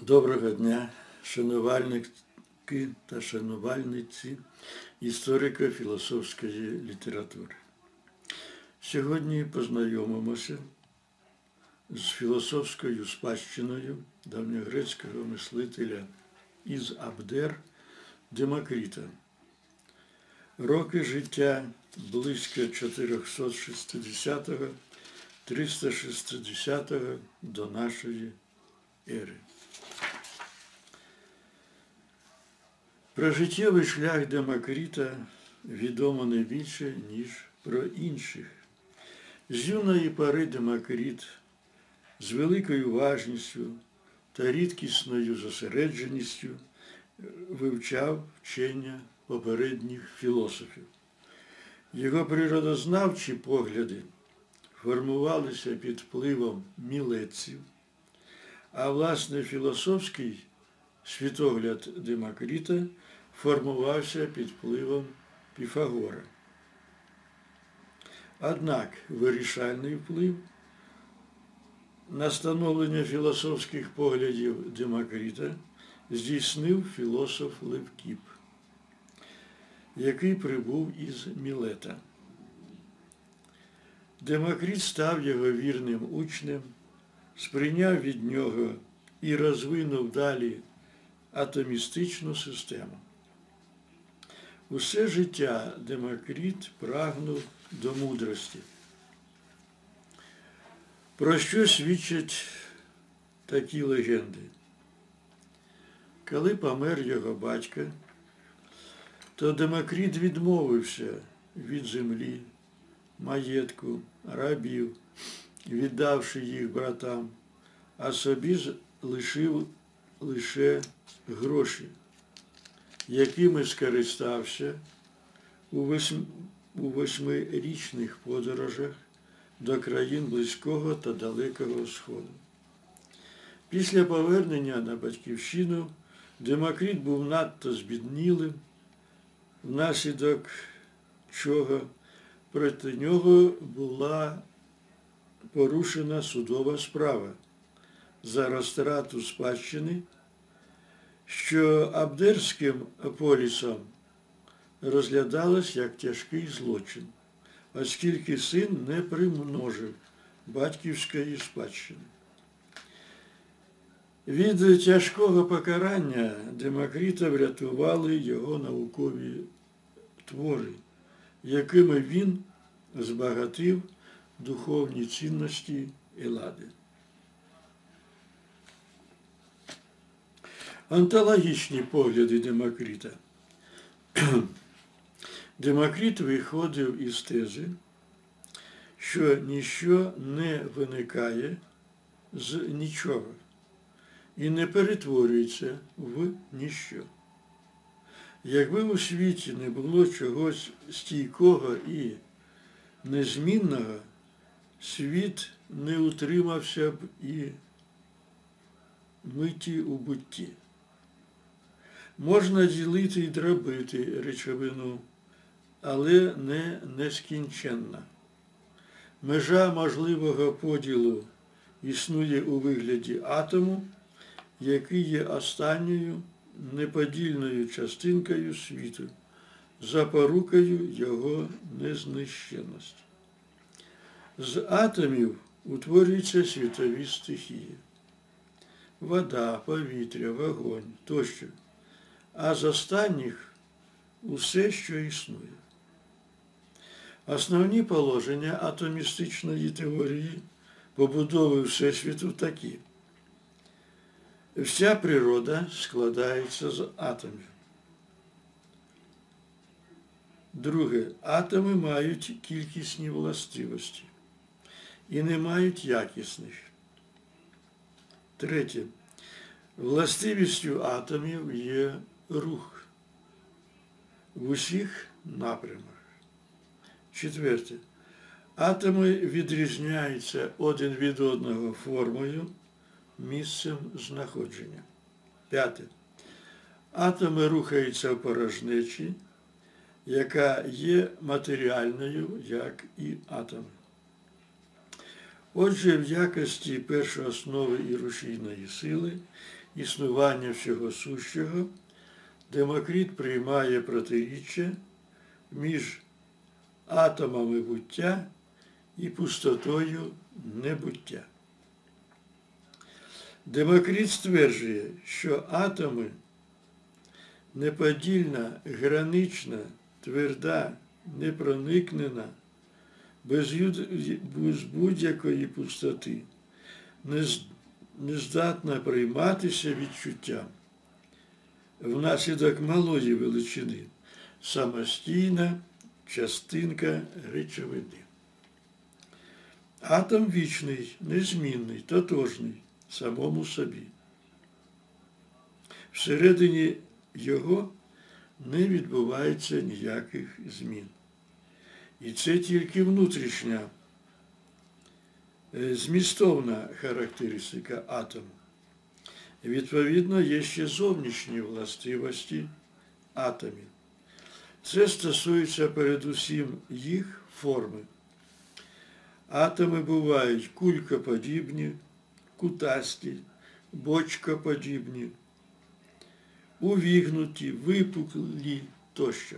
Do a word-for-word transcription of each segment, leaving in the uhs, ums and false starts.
Доброго дня, шанувальники та шанувальниці історико-філософської літератури. Сьогодні познайомимося з філософською спадщиною давньогрецького мислителя із Абдер Демокріта. Роки життя близько чотириста шістдесятого - триста шістдесятого до нашої ери. Про життєвий шлях Демокріта відомо не більше, ніж про інших. З юної пори Демокріт з великою уважністю та рідкісною зосередженістю вивчав вчення попередніх філософів. Його природознавчі погляди формувалися під впливом мілеців, а власне філософський світогляд Демокріта формувався під впливом Піфагора. Однак вирішальний вплив на становлення філософських поглядів Демокріта здійснив філософ Левкіп, який прибув із Мілета. Демокріт став його вірним учнем, сприйняв від нього і розвинув далі атомістичну систему. Усе життя Демокріт прагнув до мудрості. Про що свідчать такі легенди? Коли помер його батько, то Демокріт відмовився від землі, маєтку, рабів, віддавши їх братам, а собі лишив лише гроші, якими скористався у, восьм... у восьмирічних подорожах до країн Близького та Далекого Сходу. Після повернення на батьківщину Демокріт був надто збіднілим, внаслідок чого проти нього була порушена судова справа за розтрату спадщини, що Абдерським полісом розглядалось як тяжкий злочин, оскільки син не примножив батьківської спадщини. Від тяжкого покарання Демокріта врятували його наукові твори, якими він збагатив духовні цінності Елади. Онтологічні погляди Демокріта. Демокріт виходив із тези, що ніщо не виникає з нічого і не перетворюється в ніщо. Якби у світі не було чогось стійкого і незмінного, світ не утримався б і миті у бутті. Можна ділити і дробити речовину, але не нескінченна. Межа можливого поділу існує у вигляді атому, який є останньою неподільною частинкою світу, запорукою його незнищенності. З атомів утворюються світові стихії – вода, повітря, вогонь тощо, а з останніх – усе, що існує. Основні положення атомістичної теорії побудови Всесвіту такі. Вся природа складається з атомів. Друге. Атоми мають кількісні властивості і не мають якісних. Третє. Властивістю атомів є рух в усіх напрямах. Четверте. Атоми відрізняються один від одного формою, місцем знаходження. П'яте. Атоми рухаються в порожнечі, яка є матеріальною, як і атоми. Отже, в якості першооснови і рушійної сили існування всього сущого, Демокрит приймає протиріччя між атомами буття і пустотою небуття. Демокрит стверджує, що атоми неподільна, гранична, тверда, непроникнена, без будь-якої пустоти, не здатна прийматися відчуттям внаслідок малої величини, самостійна частинка речовини. Атом вічний, незмінний, тотожний самому собі. Всередині його не відбувається ніяких змін. І це тільки внутрішня, змістовна характеристика атому. Відповідно, є ще зовнішні властивості атомів. Це стосується передусім їх форми. Атоми бувають кулькоподібні, кутасті, бочкоподібні, увігнуті, випуклі тощо.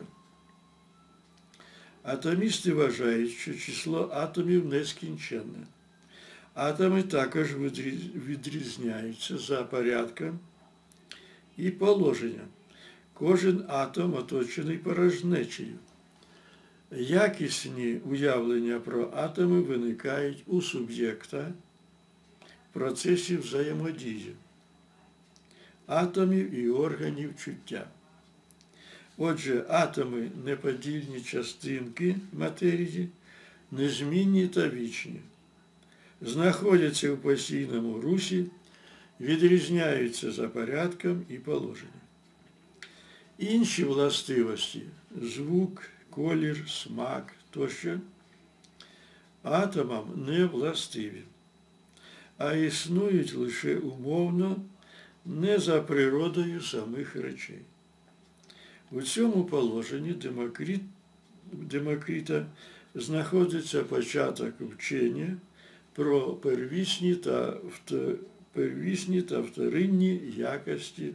Атомісти вважають, що число атомів нескінченне. Атоми також відрізняються за порядком і положенням. Кожен атом оточений порожнечею. Якісні уявлення про атоми виникають у суб'єкта в процесі взаємодії атомів і органів чуття. Отже, атоми – неподільні частинки матерії, незмінні та вічні, знаходяться у постійному русі, відрізняються за порядком і положенням. Інші властивості – звук, колір, смак тощо – атомам не властиві, а існують лише умовно, не за природою самих речей. У цьому положенні Демокрит, Демокрита знаходиться початок вчення про первісні та, первісні та вторинні якості,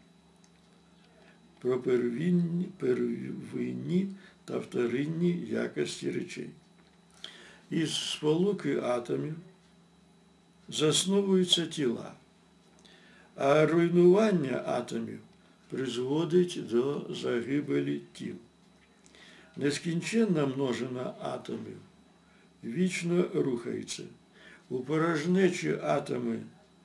про первинні, первинні та вторинні якості речей. Із сполуки атомів засновуються тіла, а руйнування атомів призводить до загибелі тіл. Нескінченна множина атомів вічно рухається. У порожнечі атоми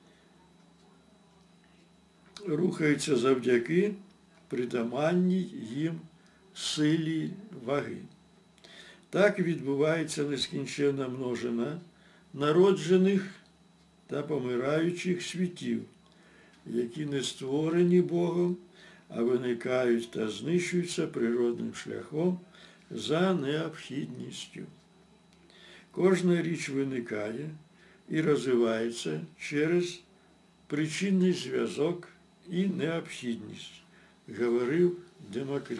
рухаються завдяки притаманній їм силі ваги. Так відбувається нескінченна множина народжених та помираючих світів, які не створені Богом, а виникають та знищуються природним шляхом за необхідністю. Кожна річ виникає і розвивається через причинний зв'язок і необхідність, говорив Демокрит.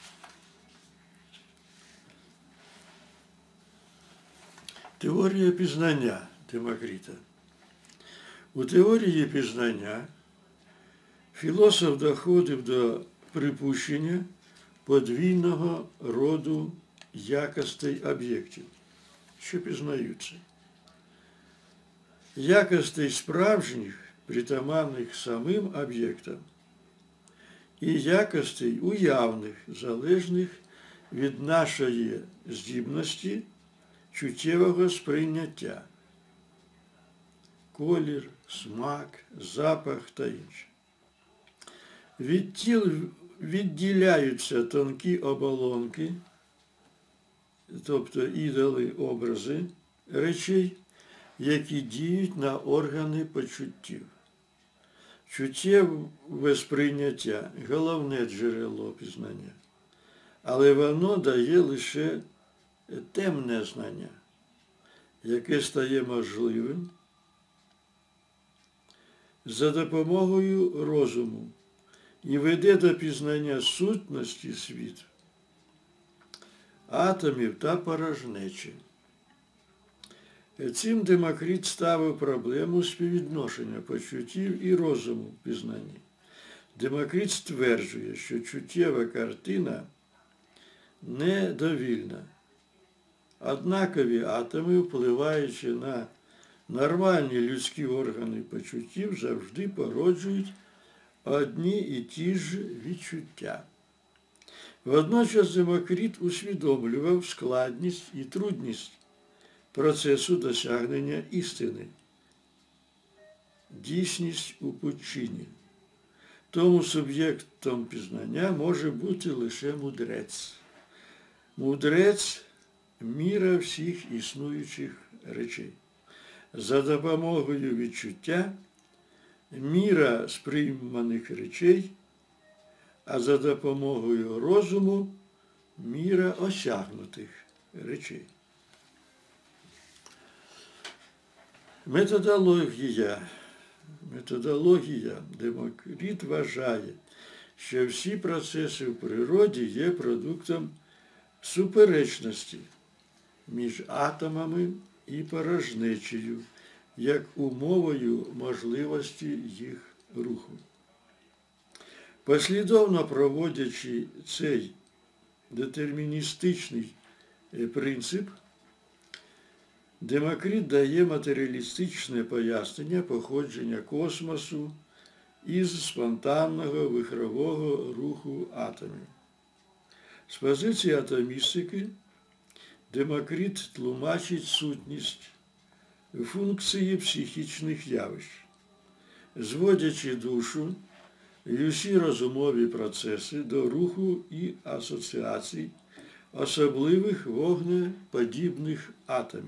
Теорія пізнання Демокрита. У теорії пізнання філософ доходив до припущення подвійного роду якостей об'єктів, що пізнаються. Якостей справжніх, притаманних самим об'єктам, і якостей уявних, залежних від нашої здібності чуттєвого сприйняття, колір, смак, запах та інше. Від тіл відділяються тонкі оболонки, тобто ідоли, образи речей, які діють на органи почуттів. Чуттєве сприйняття – головне джерело пізнання, але воно дає лише темне знання, яке стає можливим за допомогою розуму і веде до пізнання сутності світу, атомів та порожнечі. Цим Демокрит ставив проблему співвідношення почуттів і розуму в пізнанні. Демокрит стверджує, що чуттєва картина недовільна. Однакові атоми, впливаючи на нормальні людські органи почуттів, завжди породжують одні і ті ж відчуття. Водночас Демокрит усвідомлював складність і трудність процесу досягнення істини, дійсність у пучині. Тому суб'єктом пізнання може бути лише мудрець. Мудрець – міра всіх існуючих речей. За допомогою відчуття – міра сприйманих речей, а за допомогою розуму – міра осягнутих речей. Методологія. Методологія. Демокрит вважає, що всі процеси в природі є продуктом суперечності між атомами і порожнечею, як умовою можливості їх руху. Послідовно проводячи цей детерміністичний принцип, Демокрит дає матеріалістичне пояснення походження космосу із спонтанного вихрового руху атомів. З позиції атомістики Демокрит тлумачить сутність функції психічних явищ, зводячи душу і усі розумові процеси до руху і асоціацій особливих вогнеподібних атомів,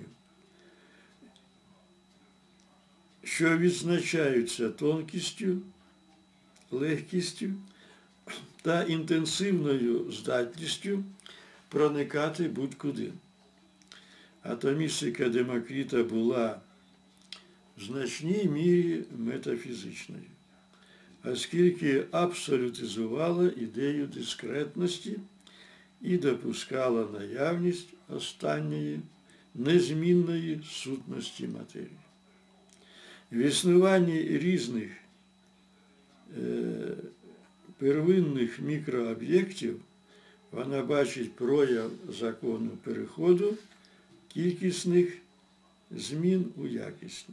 що відзначаються тонкістю, легкістю та інтенсивною здатністю проникати будь-куди. Атомістика Демокрита була в значній мірі метафізичною, оскільки абсолютизувала ідею дискретності і допускала наявність останньої незмінної сутності матерії. В існуванні різних е, первинних мікрооб'єктів вона бачить прояв закону переходу кількісних змін у якісні.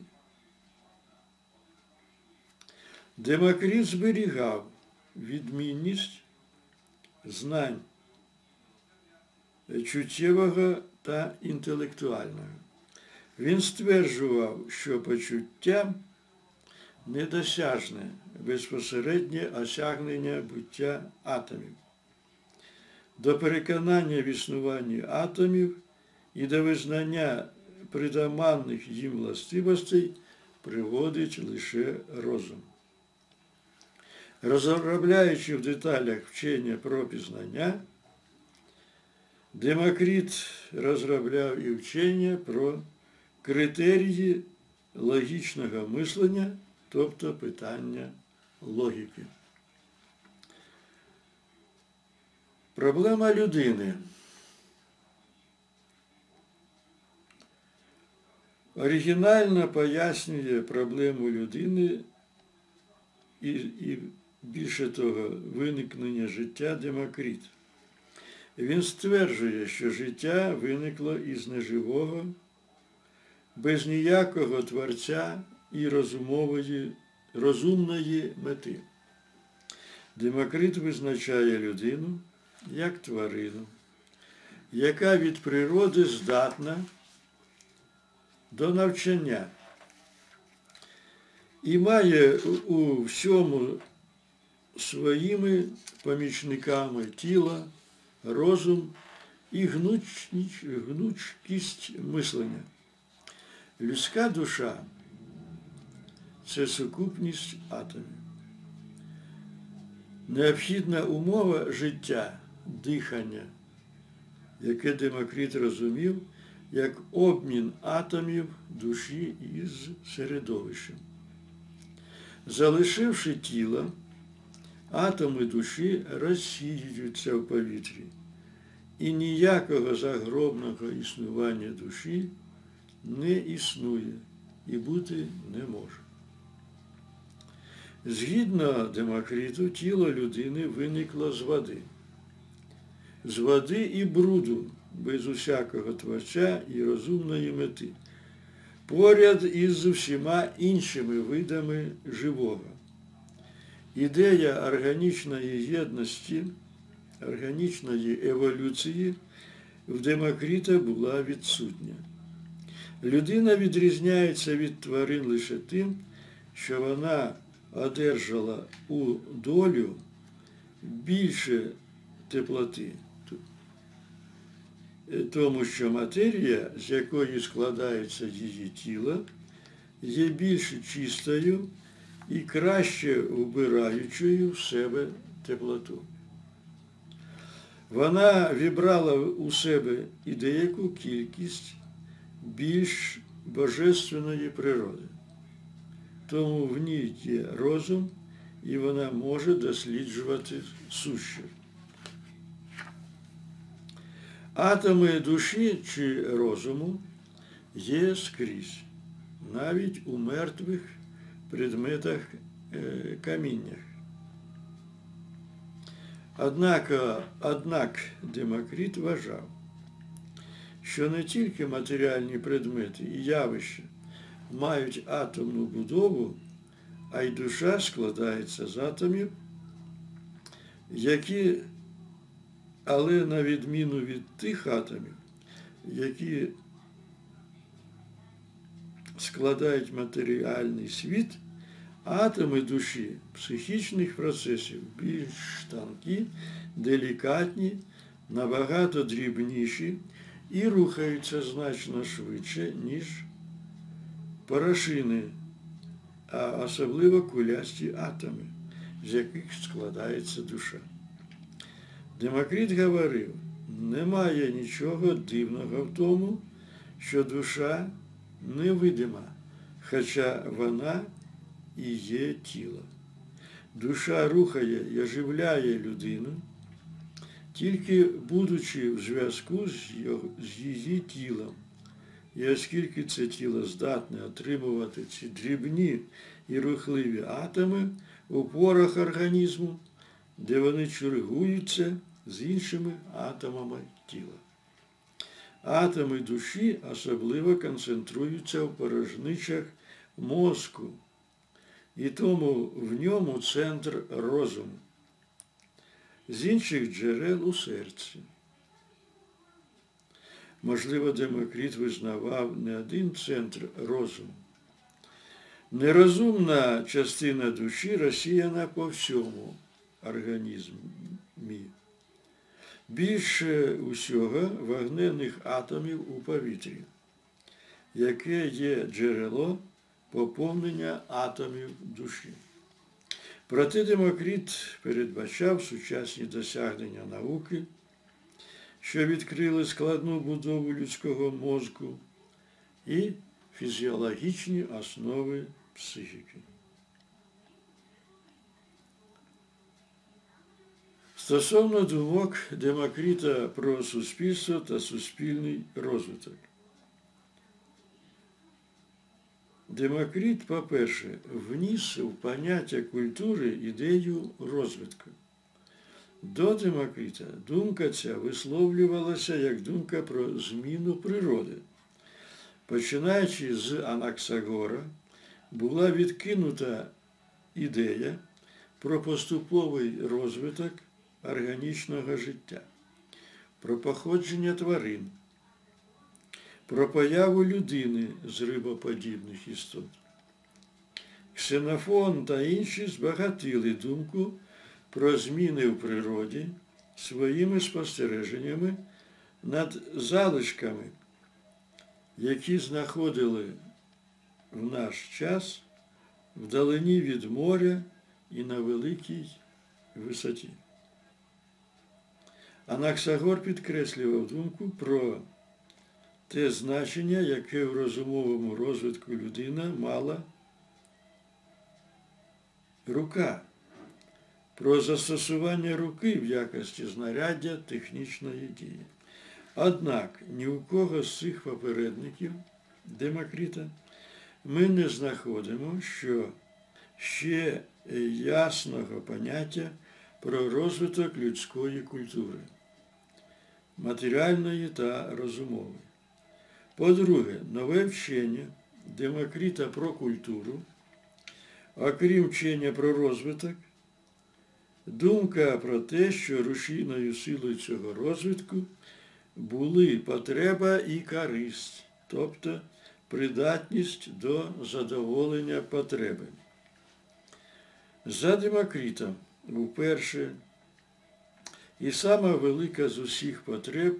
Демокрит зберігав відмінність знань чуттєвого та інтелектуального. Він стверджував, що почуття недосяжне безпосереднє осягнення буття атомів. До переконання в існуванні атомів і до визнання притаманних їм властивостей приводить лише розум. Розробляючи в деталях вчення про пізнання, Демокрит розробляв і вчення про критерії логічного мислення, тобто питання логіки. Проблема людини. Оригінально пояснює проблему людини і, і більше того, виникнення життя Демокрит. Він стверджує, що життя виникло із неживого, без ніякого творця і розумової, розумної мети. Демокрит визначає людину як тварину, яка від природи здатна до навчання і має у всьому своїми помічниками тіла, розум і гнучкість мислення. Людська душа – це сукупність атомів. Необхідна умова життя, дихання, яке Демокрит розумів як обмін атомів душі із середовищем. Залишивши тіло, атоми душі розсіюються в повітрі, і ніякого загробного існування душі не існує і бути не може. Згідно Демокриту, тіло людини виникло з води. З води і бруду, без усякого творця і розумної мети, поряд із всіма іншими видами живого. Ідея органічної єдності, органічної еволюції в Демокрита була відсутня. Людина відрізняється від тварин лише тим, що вона одержала у долю більше теплоти, тому що матерія, з якої складається її тіло, є більш чистою і краще вбираючою в себе теплоту. Вона вібрала у себе і деяку кількість більш божественної природи. Тому в ній є розум, і вона може досліджувати суще. Атоми душі чи розуму є скрізь, навіть у мертвих предметах каміннях. Однак, однак Демокрит вважав, що не тільки матеріальні предмети і явища мають атомну будову, а й душа складається з атомів, які, але на відміну від тих атомів, які складають матеріальний світ, атоми душі психічних процесів більш тонкі, делікатні, набагато дрібніші і рухаються значно швидше, ніж порошини, а особливо кулясті атоми, з яких складається душа. Демокрит говорив, немає нічого дивного в тому, що душа невидима, хоча вона і є тіло. Душа рухає і оживляє людину, тільки будучи в зв'язку з її тілом. І оскільки це тіло здатне отримувати ці дрібні і рухливі атоми у порах організму, де вони чергуються з іншими атомами тіла. Атоми душі особливо концентруються в порожничах мозку, і тому в ньому центр розуму. З інших джерел у серці. Можливо, Демокрит визнавав не один центр розуму. Нерозумна частина душі розсіяна по всьому організмі. Більше усього вогненних атомів у повітрі, яке є джерело поповнення атомів душі. Проте Демокрит передбачав сучасні досягнення науки, що відкрили складну будову людського мозку і фізіологічні основи психіки. Стосовно думок Демокрита про суспільство та суспільний розвиток. Демокрит, по-перше, вніс в поняття культури ідею розвитку. До Демокрита думка ця висловлювалася як думка про зміну природи. Починаючи з Анаксагора, була відкинута ідея про поступовий розвиток органічного життя, про походження тварин, про появу людини з рибоподібних істот. Ксенофон та інші збагатили думку про зміни в природі своїми спостереженнями над залишками, які знаходили в наш час вдалині від моря і на великій висоті. Анаксагор підкреслював думку про те значення, яке в розумовому розвитку людина мала рука, про застосування руки в якості знаряддя технічної дії. Однак ні у кого з цих попередників Демокрита, ми не знаходимо, що ще ясного поняття про розвиток людської культури, матеріальної та розумової. По-друге, нове вчення Демокрита про культуру, окрім вчення про розвиток, думка про те, що рушійною силою цього розвитку були потреба і користь, тобто придатність до задоволення потреби. За Демокритом, вперше, і сама велика з усіх потреб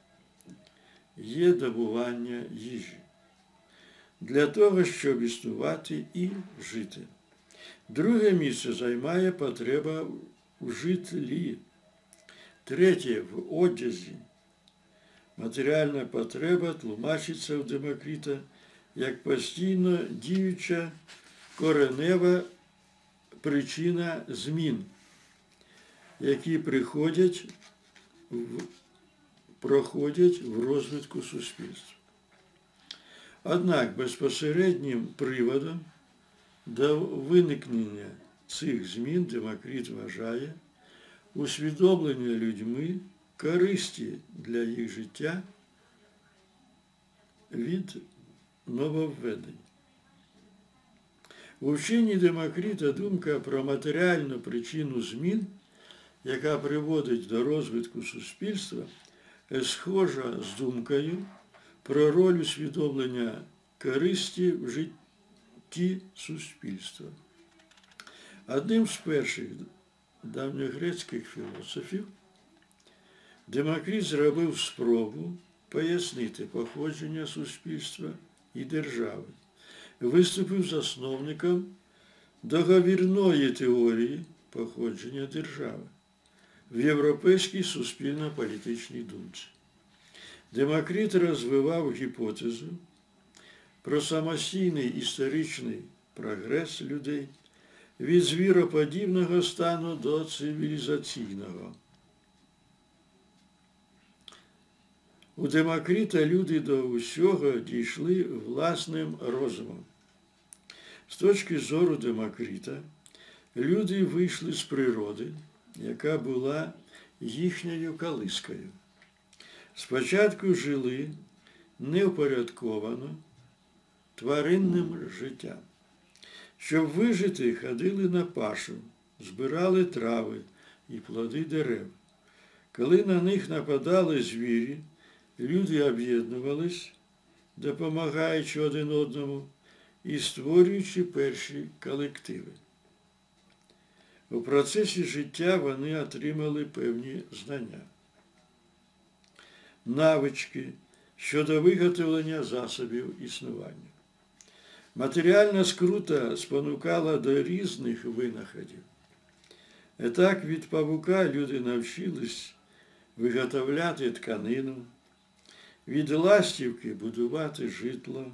є добування їжі для того, щоб існувати і жити. Друге місце займає потреба в житлі. Третє – в одязі. Матеріальна потреба тлумачиться у Демокрита як постійно діюча коренева причина змін, які приходять в, проходять в розвитку суспільства. Однак безпосереднім приводом до виникнення цих змін Демокрит вважає усвідомлення людьми користі для їх життя від нововведень. У вченні Демокрита думка про матеріальну причину змін, яка приводить до розвитку суспільства, схожа з думкою про роль усвідомлення користі в житті суспільства. Одним з перших давньогрецьких філософів Демокрит зробив спробу пояснити походження суспільства і держави. Виступив засновником договірної теорії походження держави в європейській суспільно-політичній думці. Демокрит розвивав гіпотезу про самостійний історичний прогрес людей від звіроподібного стану до цивілізаційного. У Демокрита люди до усього дійшли власним розумом. З точки зору Демокрита, люди вийшли з природи, яка була їхньою колискою. Спочатку жили невпорядковано тваринним життям. Щоб вижити, ходили на пашу, збирали трави і плоди дерев. Коли на них нападали звірі, люди об'єднувались, допомагаючи один одному і створюючи перші колективи. У процесі життя вони отримали певні знання, навички щодо виготовлення засобів існування. Матеріальна скрута спонукала до різних винаходів. І так від павука люди навчились виготовляти тканину, від ластівки будувати житло.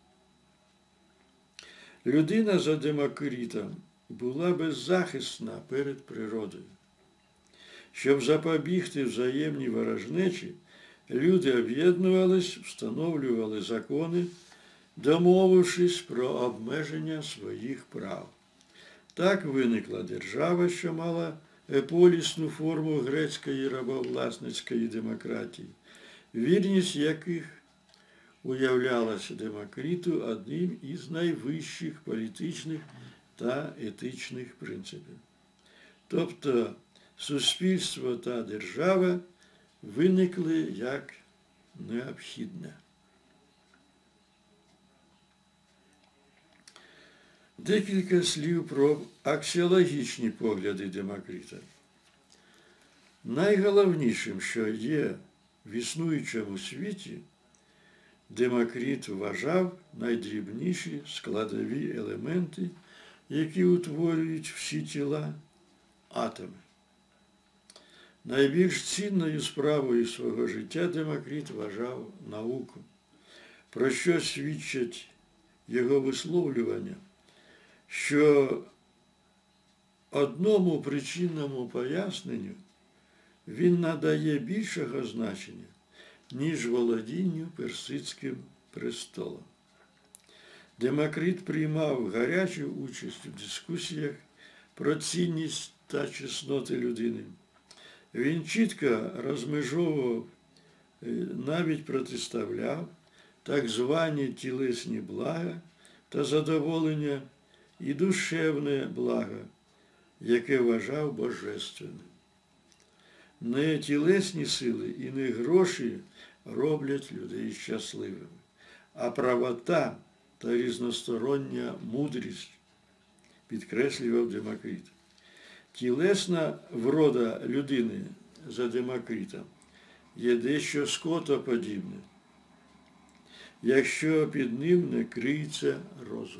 Людина за Демокритом була беззахисна перед природою. Щоб запобігти взаємній ворожнечі, люди об'єднувались, встановлювали закони, домовившись про обмеження своїх прав. Так виникла держава, що мала еполісну форму грецької рабовласницької демократії, вірність яких уявлялася Демокриту одним із найвищих політичних та етичних принципів. Тобто суспільство та держава виникли як необхідне. Декілька слів про аксіологічні погляди Демокрита. Найголовнішим, що є в існуючому світі, Демокрит вважав найдрібніші складові елементи, які утворюють всі тіла – атоми. Найбільш цінною справою свого життя Демокрит вважав науку, про що свідчать його висловлювання, що одному причинному поясненню він надає більшого значення, ніж володінню персидським престолом. Демокрит приймав гарячу участь у дискусіях про цінність та чесноти людини. Він чітко розмежовував, навіть протиставляв так звані тілесні блага та задоволення і душевне благо, яке вважав божественним. Не тілесні сили і не гроші роблять людей щасливими, а правота та різностороння мудрість, підкреслював Демокрит. Тілесна врода людини за Демокритом є дещо скотоподібне, якщо під ним не криється розум.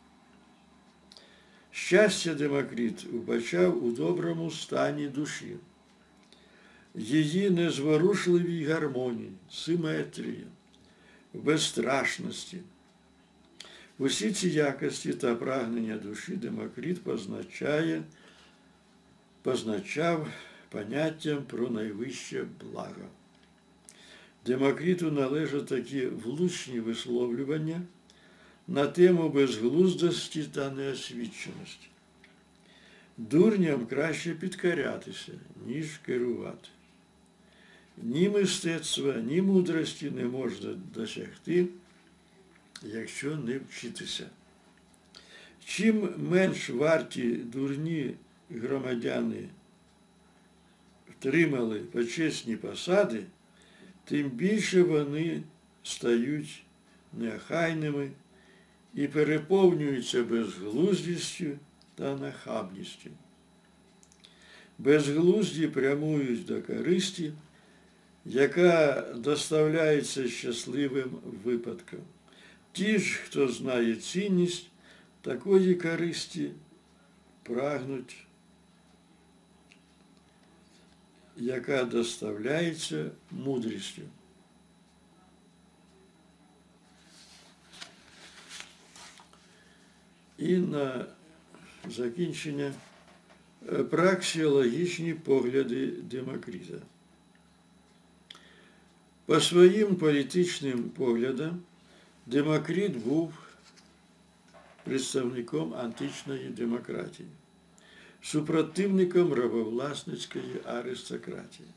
Щастя Демокрит вбачав у доброму стані душі, її незворушливій гармонії, симетрії, безстрашності. Усі ці якості та прагнення душі Демокрит позначає, позначав поняттям про найвище благо. Демокриту належать такі влучні висловлювання на тему безглуздості та неосвіченості. Дурням краще підкорятися, ніж керувати. Ні мистецтва, ні мудрості не можна досягти, якщо не вчитися. Чим менш варті дурні громадяни втримали почесні посади, тим більше вони стають неохайними і переповнюються безглуздістю та нахабністю. Безглузді прямують до користі, яка доставляється щасливим випадком. Ті ж, хто знає цінність такої користі, прагнуть, яка доставляється мудрістю. І на закінчення праксіологічні погляди Демокрита. По своїм політичним поглядам Демокрит був представником античної демократії, супротивником рабовласницької аристократії.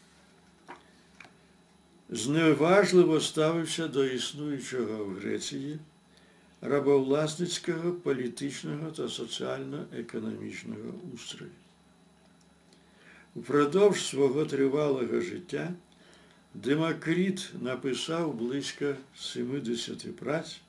Зневажливо ставився до існуючого в Греції рабовласницького, політичного та соціально-економічного устрою. Упродовж свого тривалого життя Демокрит написав близько сімдесят праць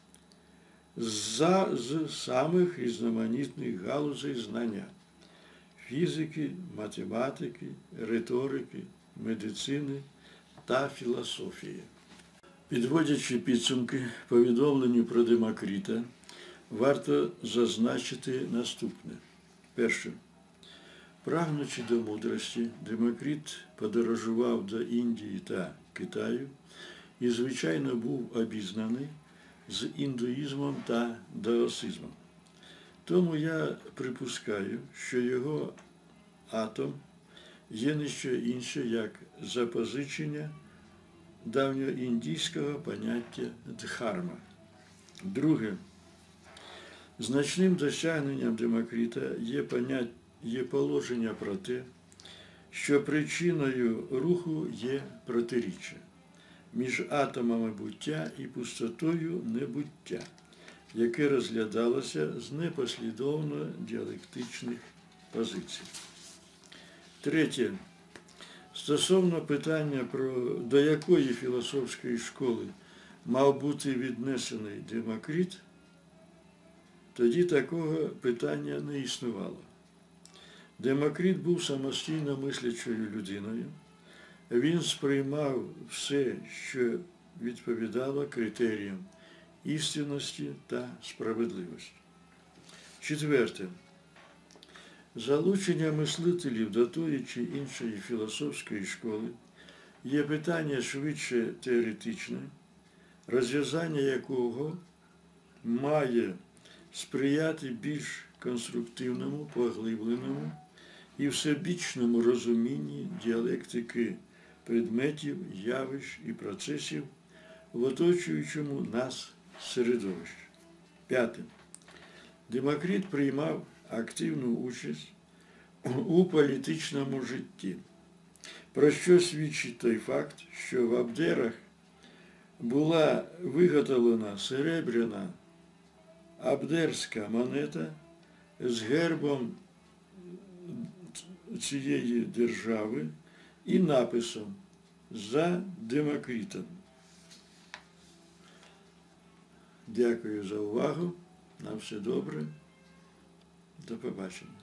з самих різноманітних галузей знання – фізики, математики, риторики, медицини та філософії. Підводячи підсумки повідомленню про Демокрита, варто зазначити наступне. Перше. Прагнучи до мудрості, Демокрит подорожував до Індії та Китаю і, звичайно, був обізнаний з індуїзмом та даосизмом. Тому я припускаю, що його атом є не що інше, як запозичення давньоіндійського поняття дхарма. Друге. Значним досягненням Демокрита є поняття Є положення про те, що причиною руху є протиріччя між атомами буття і пустотою небуття, яке розглядалося з непослідовно діалектичних позицій. Третє. Стосовно питання, про до якої філософської школи мав бути віднесений Демокрит, тоді такого питання не існувало. Демокрит був самостійно мислячою людиною. Він сприймав все, що відповідало критеріям істинності та справедливості. Четверте. Залучення мислителів до тої чи іншої філософської школи є питання швидше теоретичне, розв'язання якого має сприяти більш конструктивному, поглибленому і всебічному розумінні діалектики предметів, явищ і процесів в оточуючому нас середовищі. П'яте. Демокрит приймав активну участь у політичному житті, про що свідчить той факт, що в Абдерах була виготовлена серебряна абдерська монета з гербом цієї держави і написом «За Демокритом». Дякую за увагу. На все добре. До побачення.